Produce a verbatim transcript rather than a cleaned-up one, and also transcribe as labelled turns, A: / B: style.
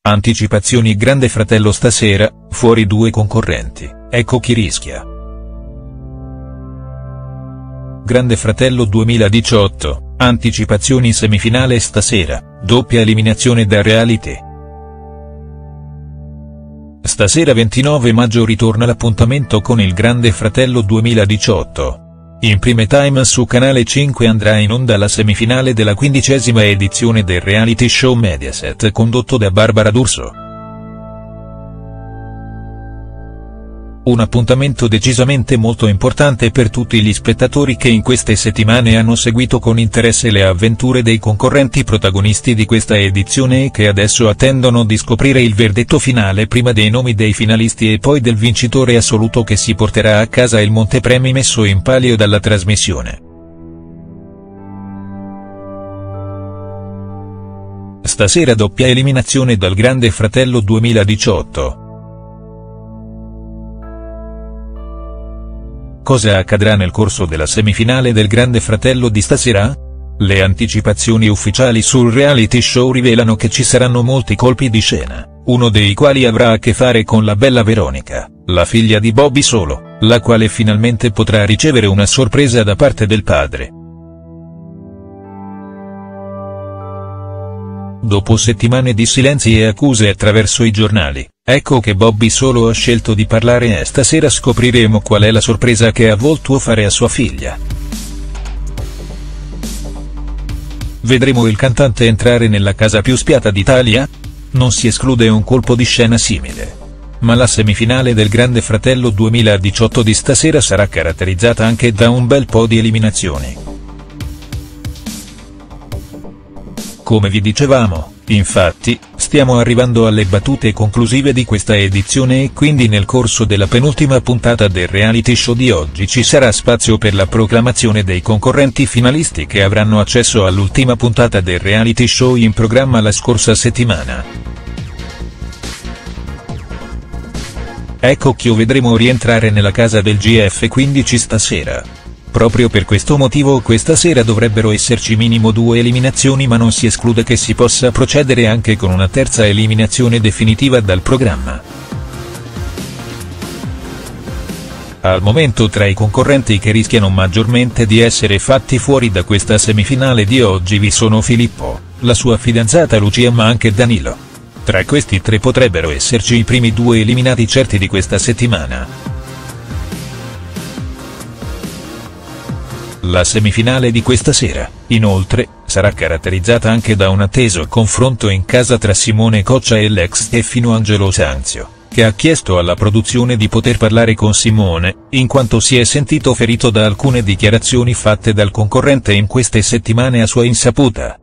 A: Anticipazioni Grande Fratello stasera, fuori due concorrenti, ecco chi rischia. Grande Fratello duemiladiciotto, anticipazioni semifinale stasera, doppia eliminazione da reality. Stasera ventinove maggio ritorna l'appuntamento con il Grande Fratello duemiladiciotto. In prime time su Canale cinque andrà in onda la semifinale della quindicesima edizione del reality show Mediaset condotto da Barbara D'Urso. Un appuntamento decisamente molto importante per tutti gli spettatori che in queste settimane hanno seguito con interesse le avventure dei concorrenti protagonisti di questa edizione e che adesso attendono di scoprire il verdetto finale prima dei nomi dei finalisti e poi del vincitore assoluto che si porterà a casa il montepremi messo in palio dalla trasmissione. Stasera doppia eliminazione dal Grande Fratello duemiladiciotto. Cosa accadrà nel corso della semifinale del Grande Fratello di stasera? Le anticipazioni ufficiali sul reality show rivelano che ci saranno molti colpi di scena, uno dei quali avrà a che fare con la bella Veronica, la figlia di Bobby Solo, la quale finalmente potrà ricevere una sorpresa da parte del padre. Dopo settimane di silenzi e accuse attraverso i giornali, ecco che Bobby Solo ha scelto di parlare e stasera scopriremo qual è la sorpresa che ha voluto fare a sua figlia. Vedremo il cantante entrare nella casa più spiata d'Italia? Non si esclude un colpo di scena simile. Ma la semifinale del Grande Fratello duemiladiciotto di stasera sarà caratterizzata anche da un bel po' di eliminazioni. Come vi dicevamo, infatti, stiamo arrivando alle battute conclusive di questa edizione e quindi nel corso della penultima puntata del reality show di oggi ci sarà spazio per la proclamazione dei concorrenti finalisti che avranno accesso all'ultima puntata del reality show in programma la scorsa settimana. Ecco chi vedremo rientrare nella casa del G F quindici stasera. Proprio per questo motivo questa sera dovrebbero esserci minimo due eliminazioni, ma non si esclude che si possa procedere anche con una terza eliminazione definitiva dal programma. Al momento tra i concorrenti che rischiano maggiormente di essere fatti fuori da questa semifinale di oggi vi sono Filippo, la sua fidanzata Lucia ma anche Danilo. Tra questi tre potrebbero esserci i primi due eliminati certi di questa settimana. La semifinale di questa sera, inoltre, sarà caratterizzata anche da un atteso confronto in casa tra Simone Coccia e l'ex Stefano Angelo Sanzio, che ha chiesto alla produzione di poter parlare con Simone, in quanto si è sentito ferito da alcune dichiarazioni fatte dal concorrente in queste settimane a sua insaputa.